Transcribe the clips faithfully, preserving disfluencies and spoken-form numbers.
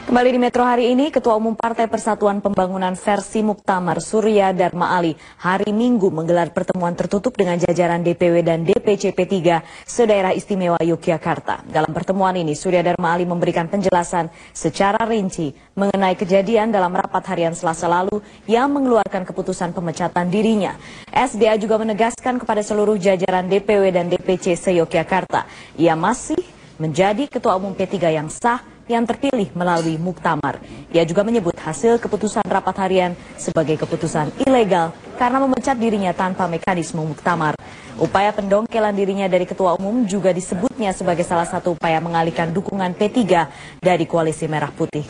Kembali di Metro hari ini, Ketua Umum Partai Persatuan Pembangunan versi Muktamar Surya Dharma Ali hari Minggu menggelar pertemuan tertutup dengan jajaran D P W dan D P C P tiga se-Daerah Istimewa Yogyakarta. Dalam pertemuan ini, Surya Dharma Ali memberikan penjelasan secara rinci mengenai kejadian dalam rapat harian Selasa lalu yang mengeluarkan keputusan pemecatan dirinya. S D A juga menegaskan kepada seluruh jajaran D P W dan D P C se-Yogyakarta, ia masih menjadi Ketua Umum P tiga yang sah yang terpilih melalui muktamar. Ia juga menyebut hasil keputusan rapat harian sebagai keputusan ilegal karena memecat dirinya tanpa mekanisme muktamar. Upaya pendongkelan dirinya dari Ketua Umum juga disebutnya sebagai salah satu upaya mengalihkan dukungan P tiga dari Koalisi Merah Putih.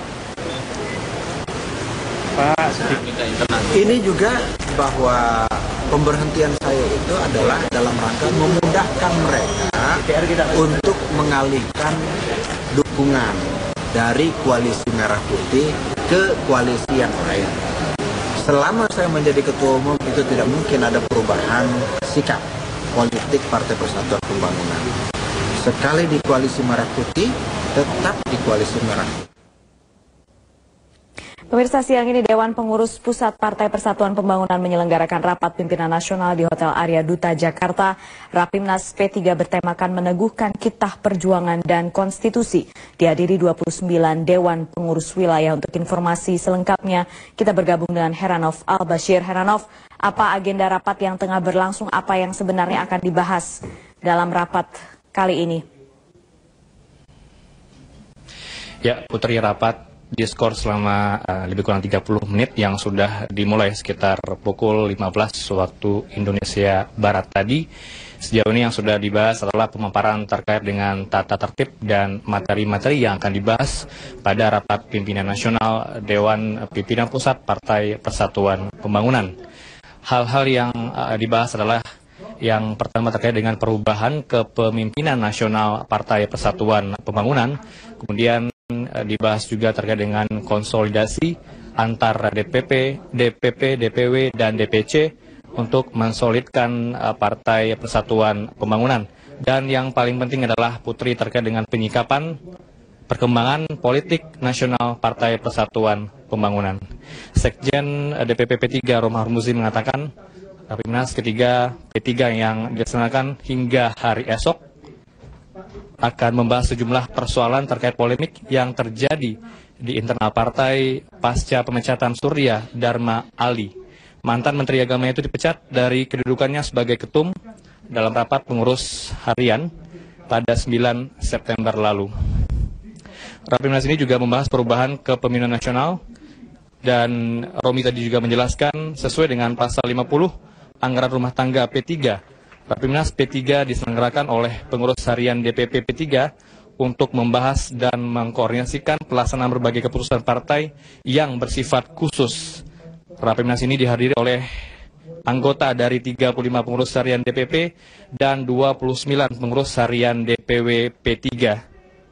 Pak, ini juga bahwa pemberhentian saya itu adalah dalam rangka memudahkan mereka untuk mengalihkan dukungan dari Koalisi Merah Putih ke koalisi yang lain. Selama saya menjadi Ketua Umum itu tidak mungkin ada perubahan sikap politik Partai Persatuan Pembangunan. Sekali di Koalisi Merah Putih, tetap di Koalisi Merah Putih. Pemirsa, siang ini Dewan Pengurus Pusat Partai Persatuan Pembangunan menyelenggarakan rapat pimpinan nasional di Hotel Arya Duta Jakarta. Rapimnas P tiga bertemakan meneguhkan kitab perjuangan dan konstitusi. Dihadiri dua puluh sembilan Dewan Pengurus Wilayah. Untuk informasi selengkapnya, kita bergabung dengan Heranov Al-Bashir. Heranov, apa agenda rapat yang tengah berlangsung? Apa yang sebenarnya akan dibahas dalam rapat kali ini? Ya, Putri, rapat diskors selama uh, lebih kurang tiga puluh menit yang sudah dimulai sekitar pukul lima belas waktu Indonesia Barat tadi. Sejauh ini yang sudah dibahas adalah pemaparan terkait dengan tata tertib dan materi-materi yang akan dibahas pada rapat pimpinan nasional Dewan Pimpinan Pusat Partai Persatuan Pembangunan. Hal-hal yang uh, dibahas adalah yang pertama terkait dengan perubahan kepemimpinan nasional Partai Persatuan Pembangunan, kemudian dibahas juga terkait dengan konsolidasi antara D P P, D P P, D P W, dan D P C untuk mensolidkan uh, Partai Persatuan Pembangunan. Dan yang paling penting adalah, Putri, terkait dengan penyikapan perkembangan politik nasional Partai Persatuan Pembangunan. Sekjen D P P P tiga Romahur Muzi mengatakan Rapimnas ketiga P tiga yang dilaksanakan hingga hari esok akan membahas sejumlah persoalan terkait polemik yang terjadi di internal partai pasca pemecatan Surya Dharma Ali. Mantan Menteri Agama itu dipecat dari kedudukannya sebagai ketum dalam rapat pengurus harian pada sembilan September lalu. Rapimnas ini juga membahas perubahan kepemimpinan nasional, dan Romi tadi juga menjelaskan sesuai dengan pasal lima puluh Anggaran Rumah Tangga P tiga. Rapimnas P tiga diselenggarakan oleh pengurus harian D P P P tiga untuk membahas dan mengkoordinasikan pelaksanaan berbagai keputusan partai yang bersifat khusus. Rapimnas ini dihadiri oleh anggota dari tiga puluh lima pengurus harian D P P dan dua puluh sembilan pengurus harian D P W P tiga.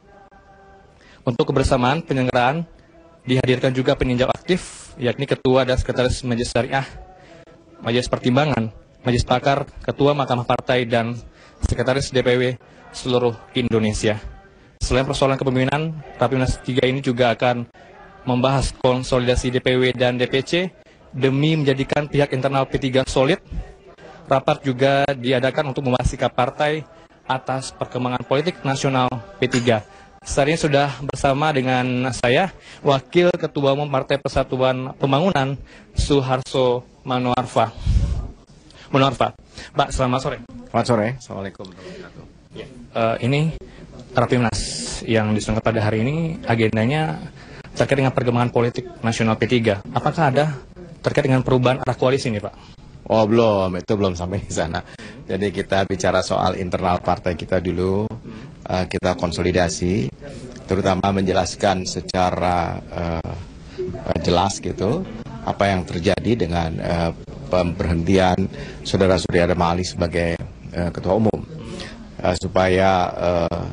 Untuk kebersamaan penyelenggaraan dihadirkan juga peninjau aktif, yakni Ketua dan Sekretaris Majelis Syariah, Majelis Pertimbangan, Majelis Pakar, Ketua Mahkamah Partai, dan Sekretaris D P W seluruh Indonesia. Selain persoalan kepemimpinan, Rapimnas tiga ini juga akan membahas konsolidasi D P W dan D P C demi menjadikan pihak internal P tiga solid. Rapat juga diadakan untuk membahas sikap partai atas perkembangan politik nasional P tiga. Saat ini sudah bersama dengan saya, Wakil Ketua Umum Partai Persatuan Pembangunan, Suharso Manoarfa. Manoarfa. Pak, selamat sore. Selamat sore. Assalamualaikum warahmatullahi wabarakatuh. Ya, uh, ini Rapimnas yang diselenggarakan pada hari ini, agendanya terkait dengan perkembangan politik nasional P tiga. Apakah ada terkait dengan perubahan arah koalisi ini, Pak? Oh, belum. Itu belum sampai di sana. Jadi kita bicara soal internal partai kita dulu. Uh, kita konsolidasi, terutama menjelaskan secara uh, jelas gitu apa yang terjadi dengan uh, pemberhentian Saudara Surya Dharma Ali sebagai uh, Ketua Umum, uh, supaya uh,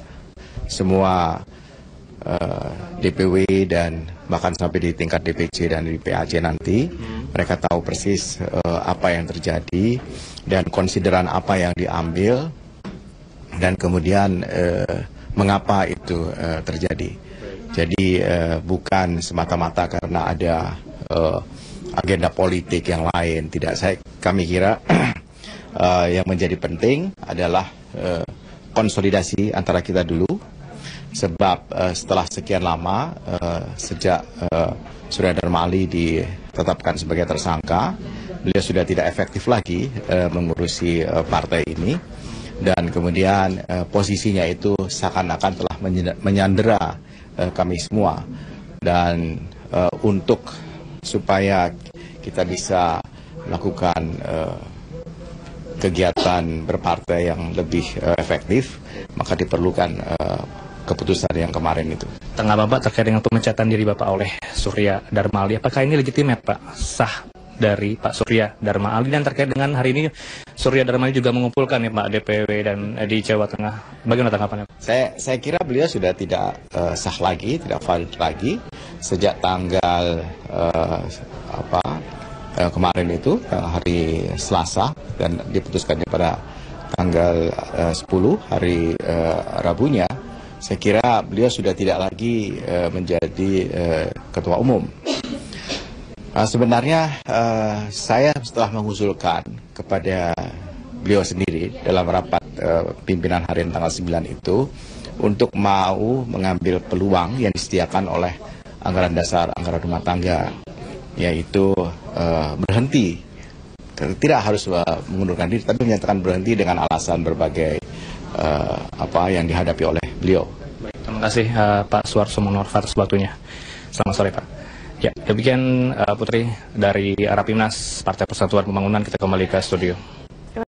semua uh, D P W dan bahkan sampai di tingkat D P C dan di P A C nanti mereka tahu persis uh, apa yang terjadi dan konsideran apa yang diambil dan kemudian uh, mengapa itu uh, terjadi. Jadi uh, bukan semata-mata karena ada uh, agenda politik yang lain. Tidak, saya kami kira uh, yang menjadi penting adalah uh, konsolidasi antara kita dulu. Sebab uh, setelah sekian lama uh, sejak uh, Surya Dharma Ali ditetapkan sebagai tersangka, beliau sudah tidak efektif lagi uh, mengurusi uh, partai ini. Dan kemudian uh, posisinya itu seakan-akan telah menyandera uh, kami semua. Dan uh, untuk supaya kita bisa melakukan uh, kegiatan berpartai yang lebih uh, efektif, maka diperlukan uh, keputusan yang kemarin itu. Tanggapan Bapak terkait dengan pemecatan diri Bapak oleh Surya Dharma Ali, apakah ini legitimate Pak, sah dari Pak Surya Dharma Ali? Dan terkait dengan hari ini Surya Dharma Ali juga mengumpulkan ya Pak D P W dan eh, di Jawa Tengah, bagaimana tanggapannya? Saya saya kira beliau sudah tidak uh, sah lagi, tidak valid lagi sejak tanggal uh, apa uh, kemarin itu uh, hari Selasa dan diputuskannya pada tanggal uh, sepuluh hari uh, Rabunya. Saya kira beliau sudah tidak lagi uh, menjadi uh, ketua umum. Uh, sebenarnya uh, saya setelah mengusulkan kepada beliau sendiri dalam rapat uh, pimpinan harian tanggal sembilan itu untuk mau mengambil peluang yang disediakan oleh anggaran dasar anggaran rumah tangga, yaitu uh, berhenti, tidak harus uh, mengundurkan diri, tapi menyatakan berhenti dengan alasan berbagai uh, apa yang dihadapi oleh beliau. Baik, terima kasih uh, Pak Suarso Monoarfa atas waktunya. Selamat sore Pak. Ya, demikian uh, Putri dari Rapimnas Partai Persatuan Pembangunan, kita kembali ke studio.